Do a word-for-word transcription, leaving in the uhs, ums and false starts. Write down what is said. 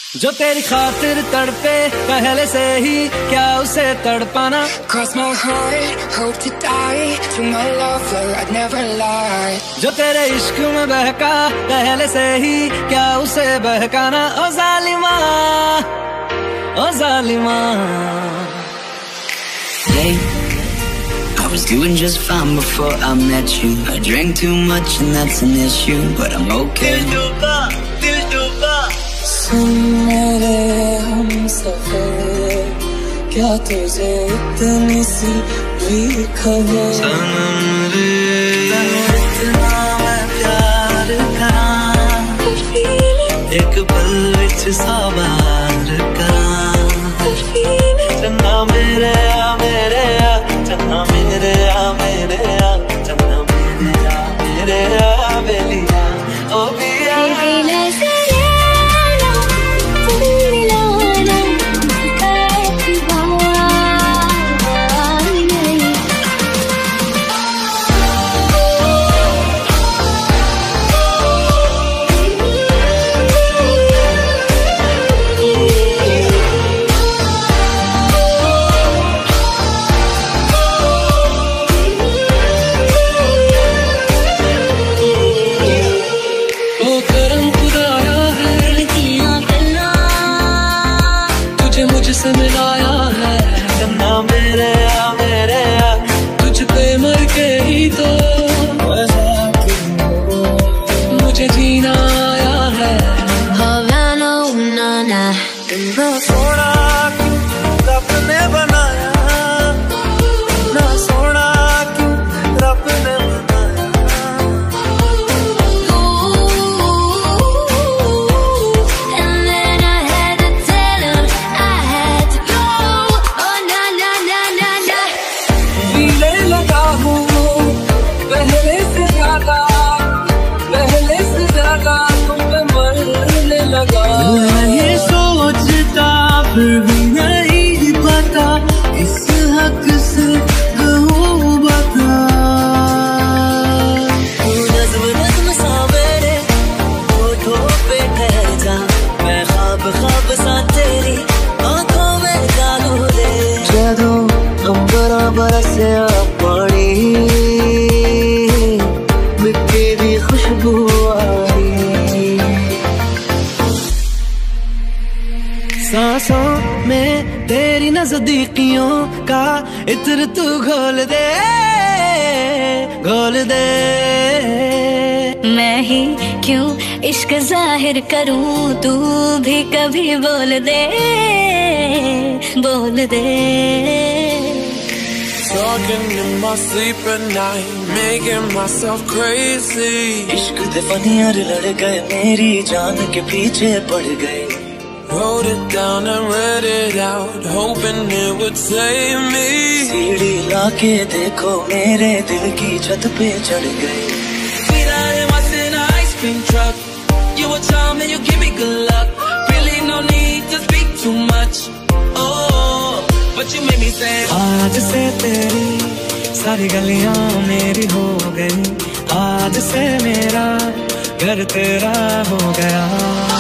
जो तेरी खातिर तड़पे पहले से ही क्या उसे तड़पाना। Cross my heart, hope to die to my lover, I'd never lie. जो तेरे इश्क में बहका पहले से ही क्या उसे बहकाना। ओ जालिमा, ओ जालिमा। Hey, I was doing just fine before I met you. I drank too much and that's an issue, but I'm okay. सुन मेरे हमसफर, क्या तुझे इतनी सी भी खबर। सनम रे इतना मैं प्यार करा, एक पल विच साबार करा। चन्ना मेरे आ मेरे आ, चन्ना मेरे आ मेरे आ, चन्ना मेरे आ मेरे आ बेलिया ओ बिया। मुझसे मिलाया है चन्ना मेरे आ मेरे आ, तुझ पे मर के ही तो मुझे जीना आया है। हवाना ना ना इतना सोना क्यों रब ने बनाया, इतना सोना क्यों रब ने बनाया। And then I had to tell him I had to go. Oh na na na na na. पीने लगा हूँ पहले से ज्यादा, पहले से ज्यादा तुम पे मरने लगा। ये सोचता फिर भी नहीं पता इस हक से कहूँ बता। तू नज़्म नज़्म सा मेरे होठों पे ठहर जा, मैं ख्वाब ख्वाब सा तेरी आंखों में जागू दे। जदों अंबरा बरसिया पानी, मिट्टी दी खुशबू आई। सांसों में तेरी नजदीकियों का इत्र तू घोल दे, घोल दे। मैं ही क्यों इश्क जाहिर करूं, तू भी कभी बोल दे, बोल दे। Talking in my sleep at night, making myself crazy. इश्क दे फनियार लड़ गए, मेरी जान के पीछे पड़ गए। Wrote it down and read it out, hoping it would save me. सीढ़ी लाके देखो मेरे दिल की छत पे चढ़ गए। Sweetheart, am I in an ice cream truck? You a charm and you give me good luck. Really no need to speak too much. Oh, but you made me say. आज से तेरी सारी गलियां मेरी हो गई, आज से मेरा घर तेरा हो गया।